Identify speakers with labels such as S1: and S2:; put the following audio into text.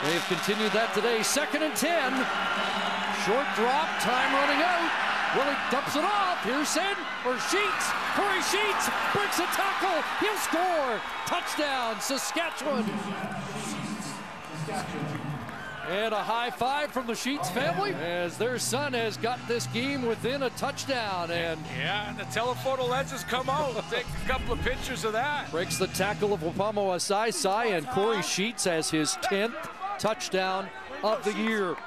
S1: They've continued that today. 2nd and 10. Short drop, time running out. Willy dumps it off. Here's Sheets. Kory Sheets breaks a tackle. He'll score. Touchdown, Saskatchewan. And a high five from the Sheets family as their son has got this game within a touchdown. And
S2: yeah, and the telephoto lenses come out. Take a couple of pictures of that.
S1: Breaks the tackle of Wapamo Asai, and Kory Sheets has his 10th touchdown of the year.